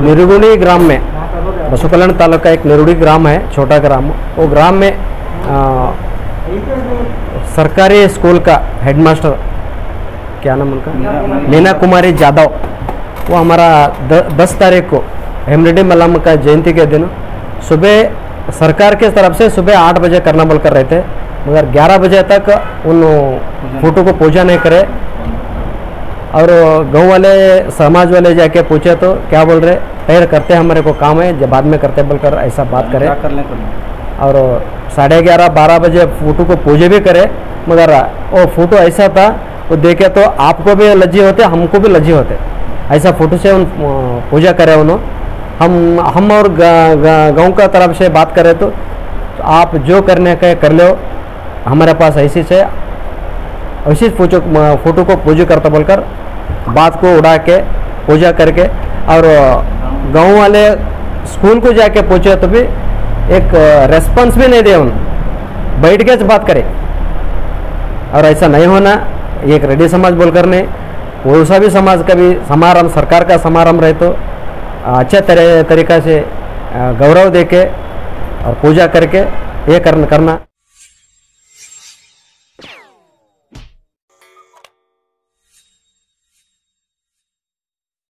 निरुगुणी ग्राम में, बसव कल्याण तालुका एक निरुड़ी ग्राम है, छोटा ग्राम। वो ग्राम में सरकारी स्कूल का हेडमास्टर, क्या नाम उनका, मीना कुमारी जादव, वो हमारा 10 तारीख को हेमरेड्डी मल्लम का जयंती के दिन सुबह सरकार के तरफ से सुबह 8 बजे करना बोलकर रहे थे, मगर 11 बजे तक उन फोटो को पूजा नहीं करे। और गांव वाले समाज वाले जाके पूछे तो क्या बोल रहे, पैर करते हमारे को काम है, जब बाद में करते बोलकर ऐसा बात करे। और 11:30-12 बजे फोटो को पूजे भी करे, मगर वो फोटो ऐसा था, वो देखे तो आपको भी लज्जी होते, हमको भी लज्जी होते, ऐसा फोटो से उन पूजा करे उन्होंने। हम और गांव का तरफ से बात करें तो आप जो करने का कर लो, हमारे पास ऐसी से ऐसी फोटो को पूजा करता बोलकर बात को उड़ा के पूजा करके, और गांव वाले स्कूल को जाके पूछे तो भी एक रेस्पॉन्स भी नहीं दे, उन बैठ के बात करे। और ऐसा नहीं होना, एक रेड्डी समाज बोलकर नहीं, वो सा भी समाज का भी समारंभ, सरकार का समारंभ रहे तो अच्छे तरीका से गौरव देके और पूजा करके ये करना।